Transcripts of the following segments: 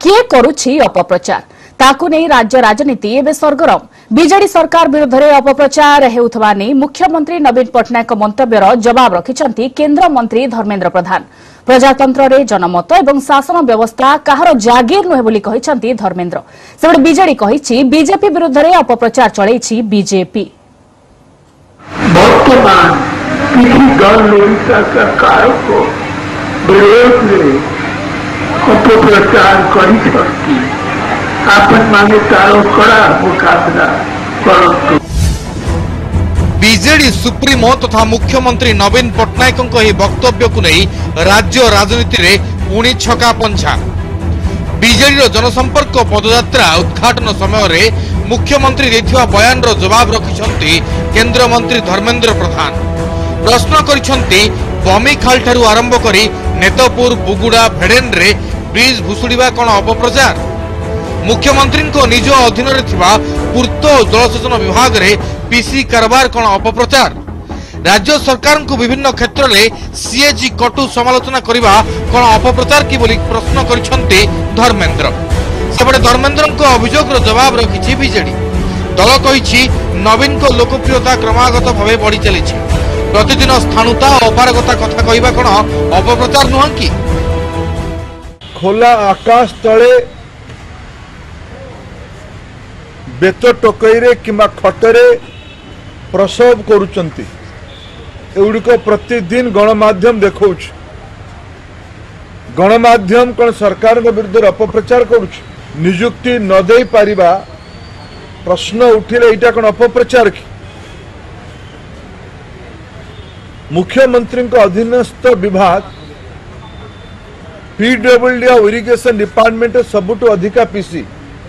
किए करुछि अपप्रचार ताकू नहीं राज्य राजनीति एवं सरगरम बीजेडी सरकार विरोध में अपप्रचार हेउथबा नहीं मुख्यमंत्री नवीन पट्टनायक मंतव्यर जवाब रखिछंती केंद्र मंत्री धर्मेंद्र प्रधान। प्रजातंत्र रे जनमत एवं शासन व्यवस्था कहार जागीर नुहे बोली कहिछंती धर्मेंद्र। सेबडे बीजेडी कहिछि बीजेपी विरोध में अपप्रचार चलैछि बीजेपी। वर्तमान किसी दल ओडिशा सरकार को विरोध में अपप्रचार करिछंती आपन माने तारो कड़ा मुकाबला करंतु। बीजेडी सुप्रीमो तथा मुख्यमंत्री नवीन पट्टनायक वक्तव्य को नहीं राज्य राजनीति रे पुणी छका पंछा। बीजेडी जनसंपर्क पदयात्रा उद्घाटन समय रे मुख्यमंत्री देथिवा बयान रो जवाब रखिछंती केंद्र मंत्री धर्मेंद्र प्रधान। प्रश्न करिछंती बमिखाल ठारू आरंभ करी नेतपुर बुगुड़ा भेडेन रे ब्रिज भुसुड़ीबा कोन अपप्रचार। मुख्यमंत्री निज अधीन पूर्त और जलसेचन विभाग रे पीसी कारबार कोन अपप्रचार। राज्य सरकार को विभिन्न क्षेत्र में सीएजी कटु समालोचना करने कोन अपप्रचार की बोली प्रश्न करिछंती धर्मेंद्र। सेपटे धर्मेंद्र अभियोग जवाब रखिछि बीजेडी। दल कहिछि नवीन को लोकप्रियता क्रमागत भाव बढ़ी चली प्रतिदिन स्थाणुता और अपारगता कथा कहवा कोन अपप्रचार नुह कि। खोला आकाश तले बेत टोकईरे किंबा खटरे प्रसव करुचंती एगुड़िक प्रतिदिन गणमाध्यम देखौ। गणमाध्यम कौन सरकार विरुद्ध अपप्रचार करुछ। नियुक्ति न दे पारिबा प्रश्न उठिले एटा कौन अपप्रचार कि। मुख्यमंत्री अधीनस्थ विभाग पीडब्ल्यूडी और इरिगेशन डिपार्टमेंट सबुठु अधिका पीसी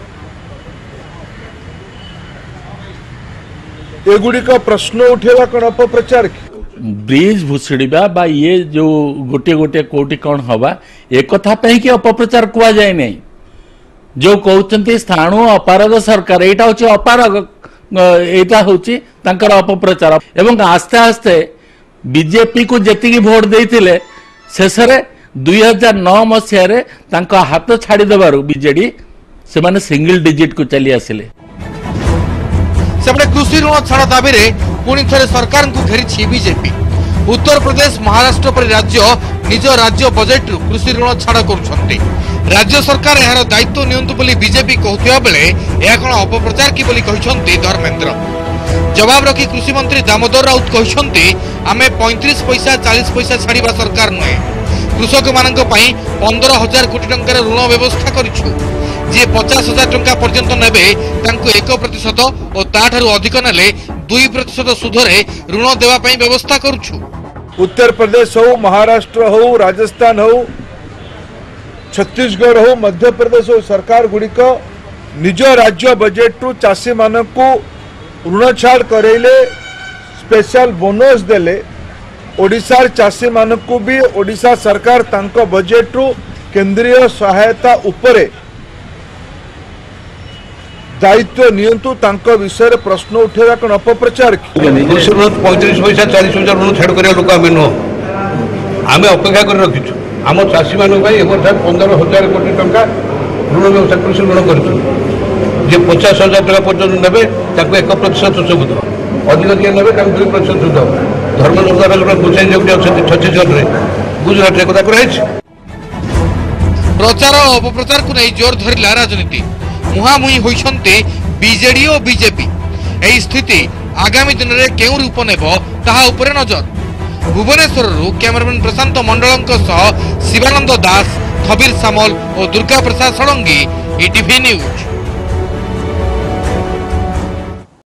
एगुड़िक प्रश्न उठेगा कौन अपप्रचार कि। ब्रिज भुसुड़ीबा बा ये जो गोटे गोटे कोटी कौन हवा एक कथा कि अपप्रचार कुआ जाए नहीं। जो कहते स्थाणु अपारग सरकार यहाँ हूँ अपारग यहाँ हूँ अपप्रचार एवं आस्ते आस्ते बीजेपी को जेतिकी भोट देते शेष 2009 मसीह हाथ छाड़देवु बीजेडी से माने सिंगल डिजिट को चली आसिले। सेपटे कृषि ऋण छाड़ दाबी रे पुणी थे सरकार को घेरी बीजेपी। उत्तर प्रदेश महाराष्ट्र पर राज्य निज राज्य बजेट कृषि ऋण छाड़ करुछंती। राज्य सरकार यार दायित्व नियंतु बोली बीजेपी कहथिबा बेले या कोन अपप्रचार की बोली कहिसंती धर्मेंद्र। जवाब रखी कृषि मंत्री दामोदर राउत कहिसंती आमे 35 पैसा 40 पैसा छाड़ीबा सरकार नुहे। कृषक मानक पई 15,000 कोटी टंकार ऋण व्यवस्था करिछु। जे 50,000 टंका पर्यंत नेबे तांको 1% और ताठारु अधिक नेले 2% सुधरे ऋण देवा पई व्यवस्था करूछु। उत्तर प्रदेश हो, महाराष्ट्र हो, राजस्थान हो, छत्तीसगढ़ हो, मध्य प्रदेश हो, सरकार गुड़िक निज राज्य बजेट रु चाषी मानक ऋण छाड़ करेले स्पेशल बोनस देले। ओडिशा चाषी मानक भी ओडिशा सरकार तांको बजेट रु केंद्रीय सहायता उपरे दायित्व नियंतु तांको विषय प्रश्न उठेगा कौन अपप्रचार कि। 35 पैसा 40,000 ऋण छाड़ कर लोक आम नुह आम अपेक्षा कर रखीचु। आम चाषी मान 15,000 कोटी टंका ऋण व्यवस्था कृषि ऋण करूँ। जे 50,000 टका पर्यटन ने 1% सुध अधिक दिए ने 2% सुध। धर्मेंद्र प्रधान बुझाई जो छत्तीसगढ़ में गुजरात में कथा कराई। प्रचार और अपप्रचार को नहीं जोर धरला राजनीति। मुहामुही होइछन्ते बीजेडी और बीजेपी। एही स्थिति आगामी दिन में केउ रूप नेब ताहा उपरे नजर। भुवनेश्वर कैमरामैन प्रशांत मंडल शिवानंद दास, खबीर सामल और दुर्गा प्रसाद षडंगी, ETV न्यूज।